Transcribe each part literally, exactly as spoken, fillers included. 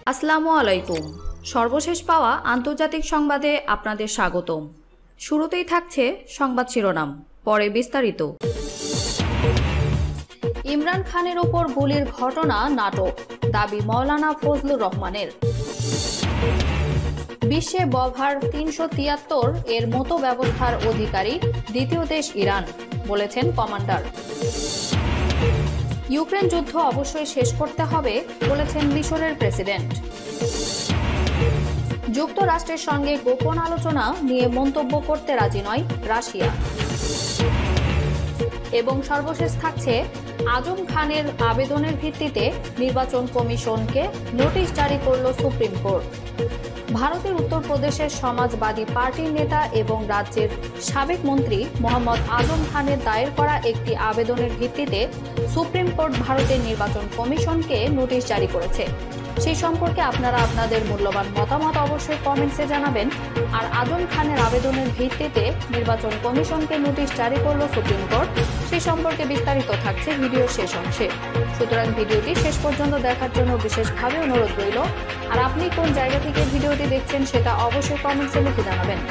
আসসালামু আলাইকুম। সর্বশেষ পাওয়া আন্তর্জাতিক সংবাদে আপনাদের স্বাগতম। শুরুতেই থাকছে সংবাদ শিরোনাম, পরে বিস্তারিত। ইমরান খানের ওপর গুলির ঘটনা নাটক, দাবি মাওলানা ফজলুর রহমানের। বিশ্বে বভার তিনশো তিয়াত্তর এর মতো ব্যবস্থার অধিকারী দ্বিতীয় দেশ ইরান, বলেছেন কমান্ডার। ইউক্রেন যুদ্ধ অবশ্যই শেষ করতে হবে, বলেছেন মিশরের প্রেসিডেন্ট। যুক্তরাষ্ট্রের সঙ্গে গোপন আলোচনা নিয়ে মন্তব্য করতে রাজি নয় রাশিয়া। এবং সর্বশেষ থাকছে আজম খানের আবেদনের ভিত্তিতে নির্বাচন কমিশনকে নোটিশ জারি করল সুপ্রিম কোর্ট। ভারতের উত্তরপ্রদেশের সমাজবাদী পার্টির নেতা এবং রাজ্যের সাবেক মন্ত্রী মোহাম্মদ আজম খানের দায়ের করা একটি আবেদনের ভিত্তিতে সুপ্রিম কোর্ট ভারতের নির্বাচন কমিশনকে নোটিশ জারি করেছে। সেই সম্পর্কে আপনারা আপনাদের মূল্যবান মতামত অবশ্যই কমেন্টসে জানাবেন। আর আজম খানের আবেদনের ভিত্তিতে নির্বাচন কমিশনকে নোটিশ জারি করল সুপ্রিম কোর্ট, সেই সম্পর্কে বিস্তারিত থাকছে ভিডিওর শেষ অংশে। সুতরাং ভিডিওটি শেষ পর্যন্ত দেখার জন্য বিশেষভাবে অনুরোধ রইল। আর আপনি কোন জায়গা থেকে ভিডিওটি দেখছেন সেটা অবশ্যই কমেন্টসে লিখে জানাবেন।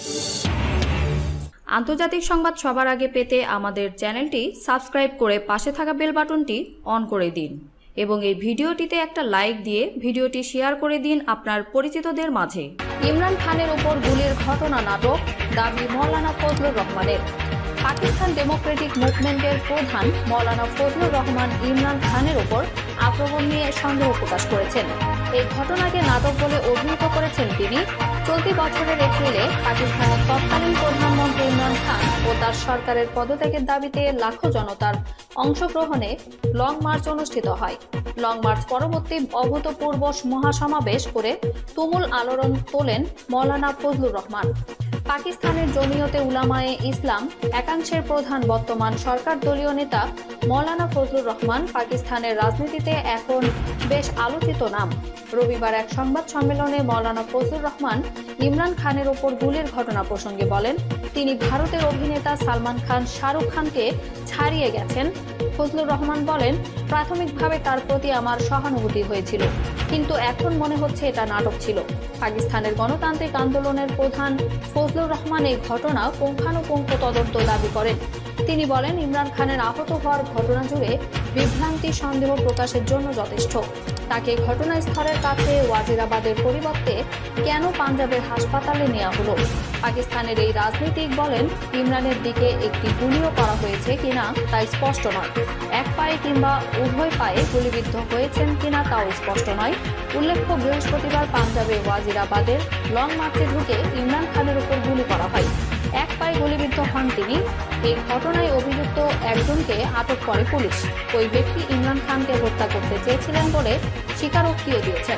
আন্তর্জাতিক সংবাদ সবার আগে পেতে আমাদের চ্যানেলটি সাবস্ক্রাইব করে পাশে থাকা বেল বাটনটি অন করে দিন এবং এই ভিডিওটিতে একটা লাইক দিয়ে ভিডিওটি শেয়ার করে দিন আপনার পরিচিতদের মাঝে। ইমরান খানের উপর গুলির ঘটনা নাটক, দাবি মাওলানা ফজলুর রহমানের। পাকিস্তান ডেমোক্রেটিক মুভমেন্টের প্রধান মাওলানা ফজলুর রহমান ইমরান খানের উপর আক্রমণ নিয়ে সন্দেহ প্রকাশ করেছেন। এই ঘটনাকে নাটক বলে অভিহিত করেছেন তিনি। চলতি বছরের এপ্রিলে পাকিস্তানের তৎকালীন প্রধানমন্ত্রী ইমরান খান ও তার সরকারের পদত্যাগের দাবিতে লাখো জনতার অংশগ্রহণে লং মার্চ অনুষ্ঠিত হয়। লং মার্চ পরবর্তী অভূতপূর্ব মহাসমাবেশ করে তুমুল আলোড়ন তোলেন মাওলানা ফজলুর রহমান। পাকিস্তানের জমিয়তে উলামায়ে ইসলাম একাংশের প্রধান বর্তমান সরকার দলীয় নেতা মাওলানা ফজলুর রহমান পাকিস্তানের রাজনীতিতে এখন বেশ আলোচিত নাম। রবিবার এক সংবাদ সম্মেলনে মাওলানা ফজলুর রহমান ইমরান খানের ওপর গুলির ঘটনা প্রসঙ্গে বলেন, তিনি ভারতের অভিনেতা সালমান খান, শাহরুখ খানকে ছাড়িয়ে গেছেন। ফজলুর রহমান বলেন, প্রাথমিকভাবে তার প্রতি আমার সহানুভূতি হয়েছিল, কিন্তু এখন মনে হচ্ছে এটা নাটক ছিল। পাকিস্তানের গণতান্ত্রিক আন্দোলনের প্রধান ফজলুর রহমান এই ঘটনা পুঙ্খানুপুঙ্খ তদন্ত দাবি করেন। তিনি বলেন, ইমরান খানের আহত হওয়ার ঘটনা জুড়ে বিভ্রান্তি সন্দেহ প্রকাশের জন্য যথেষ্ট। তাকে ঘটনাস্থলের কাছে ওয়াজিরাবাদের পরিবর্তে কেন পাঞ্জাবের হাসপাতালে নেওয়া হলো? পাকিস্তানের এই রাজনীতিক বলেন, ইমরানের দিকে একটি গুলিও করা হয়েছে কিনা তা স্পষ্ট নয়। এক পায়ে কিংবা উভয় পায়ে গুলিবিদ্ধ হয়েছেন কিনা তাও স্পষ্ট নয়। উল্লেখ্য, বৃহস্পতিবার পাঞ্জাবে ওয়াজিরাবাদের লং মার্চে ঢুকে ইমরান খানের উপর গুলি করা হয়। এক পায়ে গুলিবিদ্ধ হন তিনি। এই ঘটনায় অভিযুক্ত একজনকে আটক করে পুলিশ। ওই ব্যক্তি ইমরান খানকে হত্যা করতে চেয়েছিলেন বলে স্বীকারোক্তিও দিয়েছেন।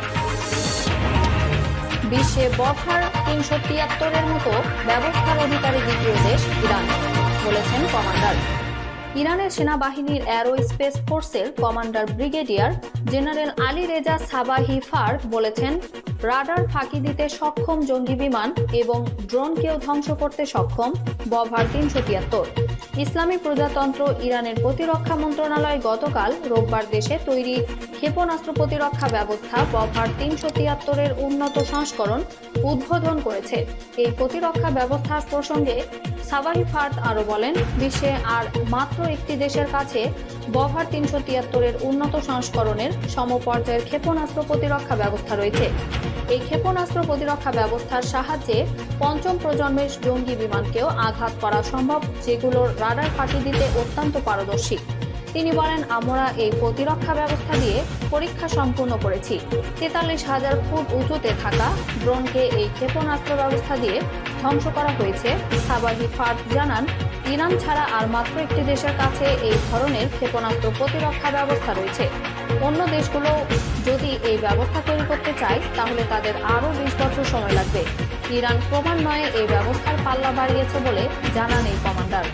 বিশ্বে বভার তিনশো তিয়াত্তরের মতো ব্যবস্থার অধিকারী দ্বিতীয় দেশ ইরান, বলেছেন কমান্ডার। ইরানের সেনাবাহিনীর অ্যারো স্পেস ফোর্সের commander brigadier general Ali Reza Sabahi ফার্ক বলেছেন, রাডার ফাঁকি দিতে সক্ষম জঙ্গি বিমান এবং ড্রোনকেও ধ্বংস করতে সক্ষম বভার তিনশো তিয়াত্তর। ইসলামী প্রজাতন্ত্র ইরানের প্রতিরক্ষা মন্ত্রণালয় গতকাল রোববার দেশে তৈরি ক্ষেপণাস্ত্র প্রতিরক্ষা ব্যবস্থা বভার তিনশো তিয়াত্তরের উন্নত সংস্করণ উদ্বোধন করেছে। এই প্রতিরক্ষা ব্যবস্থার প্রসঙ্গে সাবাহি ফার্ক আরও বলেন, বিশ্বে আর মাত্র একটি দেশের কাছে বভার তিনশো তিয়াত্তরের উন্নত সংস্করণের সমপর্যায়ের ক্ষেপণাস্ত্র প্রতিরক্ষা ব্যবস্থা রয়েছে। এই ক্ষেপণাস্ত্র প্রতিরক্ষা ব্যবস্থার সাহায্যে পঞ্চম প্রজন্মের জঙ্গি বিমানকেও আঘাত করা সম্ভব, যেগুলোর রাডার ফাঁকি দিতে অত্যন্ত পারদর্শী। তিনি বলেন, আমরা এই প্রতিরক্ষা ব্যবস্থা দিয়ে পরীক্ষা সম্পূর্ণ করেছি। তেতাল্লিশ হাজার ফুট উঁচুতে থাকা ড্রোনকে এই ক্ষেপণাস্ত্র ব্যবস্থা দিয়ে ধ্বংস করা হয়েছে। সাবাহি ফার্ক জানান, ইরান ছাড়া আর মাত্র একটি দেশের কাছে এই ধরনের ক্ষেপণাস্ত্র প্রতিরক্ষা ব্যবস্থা রয়েছে। অন্য দেশগুলো যদি এই ব্যবস্থা তৈরি করতে চায় তাহলে তাদের আরও বিশ বছর সময় লাগবে। ইরান ক্রমান্বয়ে এই ব্যবস্থার পাল্লা বাড়িয়েছে বলে জানান এই কমান্ডার।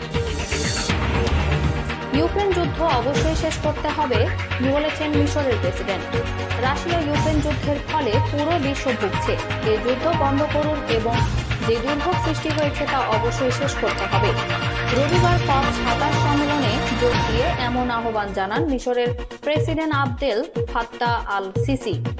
ইউক্রেন যুদ্ধ অবশ্যই শেষ করতে হবে, বলেছেন মিশরের প্রেসিডেন্ট। রাশিয়া ইউক্রেন যুদ্ধের ফলে পুরো বিশ্ব ভুগছে। এই যুদ্ধ বন্ধ করুন এবং যে দুর্ভোগ সৃষ্টি হয়েছে তা অবশ্যই শেষ করতে হবে। রবিবার কপ সাতাশ সম্মেলনে যোগ দিয়ে এমন আহ্বান জানান মিশরের president Abdel Fattah al Sisi.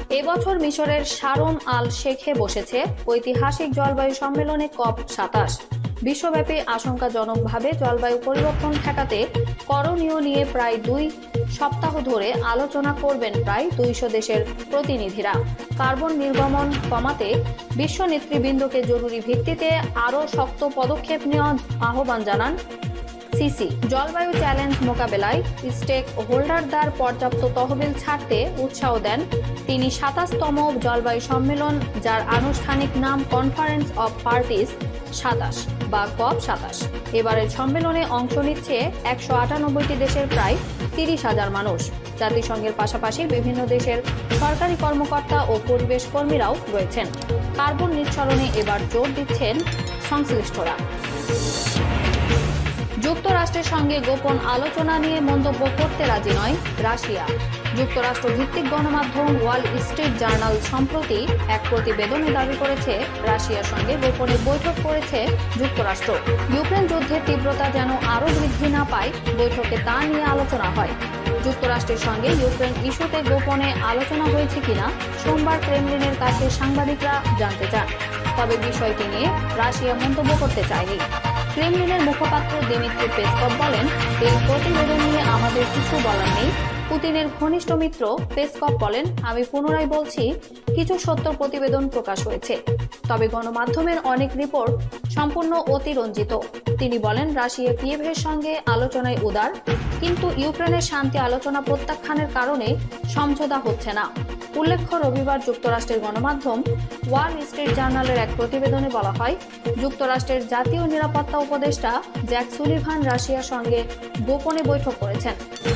এবছর মিশরের শারম আল শেখে বসেছে ঐতিহাসিক জলবায়ু সম্মেলনে কপ সাতাশ। বিশ্বব্যাপী আশঙ্কাজনকভাবে জলবায়ু পরিবর্তন ঠেকাতে করণীয় নিয়ে প্রায় দুই সপ্তাহ ধরে আলোচনা করবেন প্রায় দুইশো দেশের প্রতিনিধিরা। কার্বন নির্গমন কমাতে বিশ্ব নেতৃবৃন্দকে জরুরি ভিত্তিতে আরও শক্ত পদক্ষেপ নেওয়ার আহ্বান জানান সিসি। জলবায়ু চ্যালেঞ্জ মোকাবেলায় স্টেক হোল্ডারদের পর্যাপ্ত তহবিল ছাড়তে উৎসাহ দেন তিনি। সাতাশতম জলবায়ু সম্মেলন, যার আনুষ্ঠানিক নাম কনফারেন্স অব পার্টিস সাতাশ বা কপ সাতাশ। এবারের সম্মেলনে অংশ নিচ্ছে একশো আটানব্বইটি দেশের প্রায় তিরিশ হাজার মানুষ। জাতিসংঘের পাশাপাশি বিভিন্ন দেশের সরকারি কর্মকর্তা ও পরিবেশ কর্মীরাও রয়েছেন। কার্বন নিঃসরণে এবার জোর দিচ্ছেন সংশ্লিষ্টরা। যুক্তরাষ্ট্রের সঙ্গে গোপন আলোচনা নিয়ে মন্তব্য করতে রাজি নয় রাশিয়া। যুক্তরাষ্ট্র ভিত্তিক গণমাধ্যম ওয়াল স্ট্রিট জার্নাল সম্প্রতি এক প্রতিবেদনে দাবি করেছে রাশিয়ার সঙ্গে গোপনে বৈঠক করেছে যুক্তরাষ্ট্র। ইউক্রেন যুদ্ধের তীব্রতা যেন আরও বৃদ্ধি না পায়, বৈঠকে তা নিয়ে আলোচনা হয়। যুক্তরাষ্ট্রের সঙ্গে ইউক্রেন ইস্যুতে গোপনে আলোচনা হয়েছে কিনা সোমবার ক্রেমলিনের কাছে সাংবাদিকরা জানতে চান। তবে বিষয়টি নিয়ে রাশিয়া মন্তব্য করতে চায়নি। ক্রেমলিনের মুখপাত্র দিমিত্রি পেসকভ বলেন, এই প্রতিবেদন নিয়ে আমাদের কিছু বলার নেই। পুতিনের ঘনিষ্ঠ মিত্র পেসকভ বলেন, আমি পুনরায় বলছি, কিছু সত্য প্রতিবেদন প্রকাশ হয়েছে, তবে গণমাধ্যমের অনেক রিপোর্ট সম্পূর্ণ অতিরঞ্জিত। তিনি বলেন, রাশিয়া কিয়েভের সঙ্গে আলোচনায় উদার, কিন্তু ইউক্রেনের শান্তি আলোচনা প্রত্যাখ্যানের কারণে সমঝোতা হচ্ছে না। উল্লেখ্য, রবিবার যুক্তরাষ্ট্রের গণমাধ্যম ওয়াল স্ট্রিট জার্নালের এক প্রতিবেদনে বলা হয়, যুক্তরাষ্ট্রের জাতীয় নিরাপত্তা উপদেষ্টা জ্যাক সুলিভান রাশিয়ার সঙ্গে গোপনে বৈঠক করেছেন।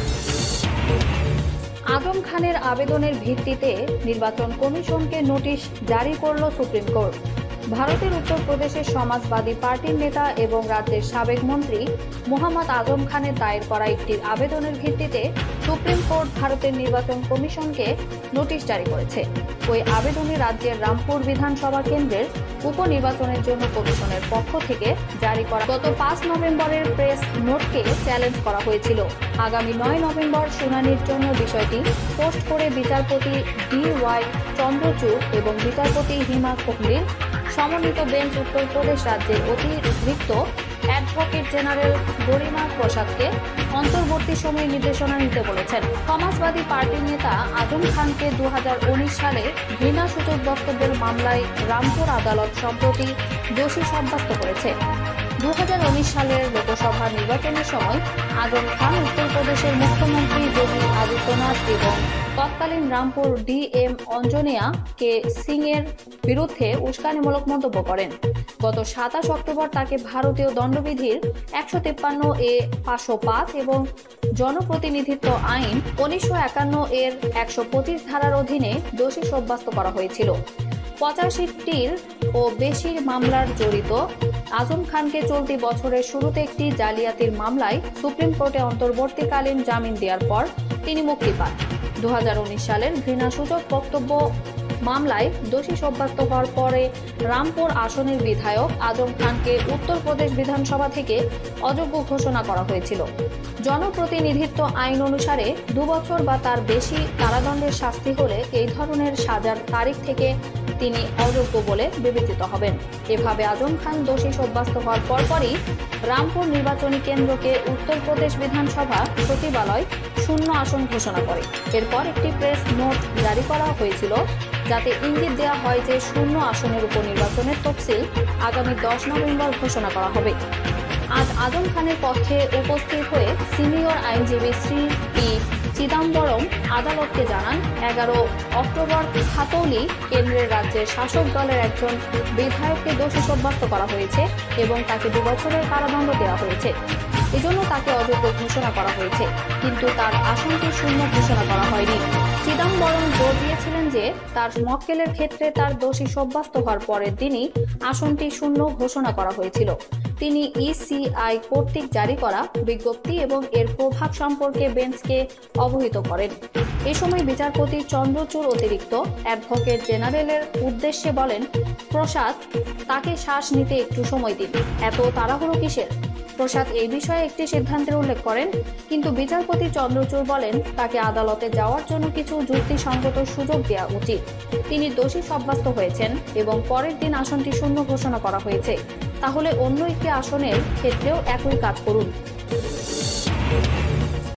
আজম খানের আবেদনের ভিত্তিতে নির্বাচন কমিশনকে নোটিশ জারি করল সুপ্রিম কোর্ট। ভারতের উত্তরপ্রদেশের সমাজবাদী পার্টির নেতা এবং রাজ্যের সাবেক মন্ত্রী মোহাম্মদ আজম খানের দায়ের করা একটি আবেদনের ভিত্তিতে সুপ্রিম কোর্ট ভারতের নির্বাচন কমিশনকে নোটিশ জারি করেছে। ওই আবেদনে রাজ্যের রামপুর বিধানসভা কেন্দ্রের উপনির্বাচনের জন্য কমিশনের পক্ষ থেকে জারি করা গত পাঁচ নভেম্বরের প্রেস নোটকে চ্যালেঞ্জ করা হয়েছিল। আগামী নয় নভেম্বর শুনানির জন্য বিষয়টি পোস্ট করে বিচারপতি ডি ওয়াই চন্দ্রচূড় এবং বিচারপতি হিমা কোহলির সমন্বিত বেঞ্চ উত্তরপ্রদেশ রাজ্যের অতিরিক্ত অ্যাডভোকেট জেনারেল গরিমা প্রসাদকে অন্তর্বর্তী সময়ে নির্দেশনা নিতে বলেছেন। সমাজবাদী পার্টির নেতা আজম খানকে দু হাজার উনিশ সালে ঘৃণাসূচক বক্তব্যের মামলায় রামপুর আদালত সম্প্রতি দোষী সাব্যস্ত করেছে। দু হাজার উনিশ সালের লোকসভা নির্বাচনের সময় আজম খান উত্তরপ্রদেশের মুখ্যমন্ত্রী যোগী আদিত্যনাথ এবং তৎকালীন রামপুর ডিএম অঞ্জনেয়া কে সিং এর বিরুদ্ধে উস্কানিমূলক মন্তব্য করেন। গত সাতাশ অক্টোবর তাকে ভারতীয় দণ্ডবিধির একশো তিপ্পান্ন এ পাঁচশো পাঁচ এবং জনপ্রতিনিধিত্ব আইন উনিশশো একান্ন এর একশো পঁচিশ ধারার অধীনে দোষী সাব্যস্ত করা হয়েছিল। পঁচাশিটির ও বেশি মামলার জড়িত আজম খানকে চলতি বছরের শুরুতে একটি জালিয়াতির মামলায় সুপ্রিম কোর্টে অন্তর্বর্তীকালীন জামিন দেওয়ার পর তিনি মুক্তি পান। দু হাজার উনিশ সালের ঘৃণাসূচক বক্তব্য মামলায় দোষী সাব্যস্ত হওয়ার পরে রামপুর আসনের বিধায়ক আজম খানকে উত্তরপ্রদেশ বিধানসভা থেকে অযোগ্য ঘোষণা করা হয়েছিল। জনপ্রতিনিধিত্ব আইন অনুসারে দুবছর বা তার বেশি কারাদণ্ডের শাস্তি হলে এই ধরনের সাজার তারিখ থেকে তিনি অযোগ্য বলে বিবেচিত হবেন। এভাবে আজম খান দোষী সাব্যস্ত হওয়ার পরপরই রামপুর নির্বাচনী কেন্দ্রকে উত্তরপ্রদেশ বিধানসভা সচিবালয় শূন্য আসন ঘোষণা করে। এরপর একটি প্রেস নোট জারি করা হয়েছিল, যাতে ইঙ্গিত দেওয়া হয় যে শূন্য আসনের উপনির্বাচনের তফসিল আগামী দশ নভেম্বর ঘোষণা করা হবে। আজ আজম খানের পক্ষে উপস্থিত হয়ে সিনিয়র আইনজীবী শ্রী পি চিদাম্বরম আদালতকে জানান, এগারো অক্টোবর খাতৌলি কেন্দ্রের রাজ্যের শাসক দলের একজন বিধায়ককে দোষী সাব্যস্ত করা হয়েছে এবং তাকে দুবছরের কারাদণ্ড দেওয়া হয়েছে। এজন্য তাকে অযোগ্য ঘোষণা করা হয়েছে, কিন্তু তার আসনটি শূন্য ঘোষণা করা হয়নি। চিদাম্বরম জোর দিয়েছিলেন যে তার মক্কেলের ক্ষেত্রে তার দোষী সাব্যস্ত হওয়ার পরের দিনই আসনটি শূন্য ঘোষণা করা হয়েছিল। তিনি ইসিআই কর্তৃক জারি করা বিজ্ঞপ্তি এবং এর প্রভাব সম্পর্কে বেঞ্চকে অবহিত করেন। এ সময় বিচারপতি চন্দ্রচূড় অতিরিক্ত অ্যাডভোকেট জেনারেলের উদ্দেশ্যে বলেন, প্রসাদ, তাকে শ্বাস নিতে একটু সময় দিন, এত তাড়াহুড়ো কিসের? প্রসাদ এই বিষয়ে একটি সিদ্ধান্তের উল্লেখ করেন, কিন্তু বিচারপতি চন্দ্রচূড় বলেন তাকে আদালতে যাওয়ার জন্য কিছু যুক্তিসঙ্গত সুযোগ দেওয়া উচিত। তিনি দোষী সাব্যস্ত হয়েছেন এবং পরের দিন আসনটি শূন্য ঘোষণা করা হয়েছে, তাহলে অন্য একটি আসনের ক্ষেত্রেও একই কাজ করুন।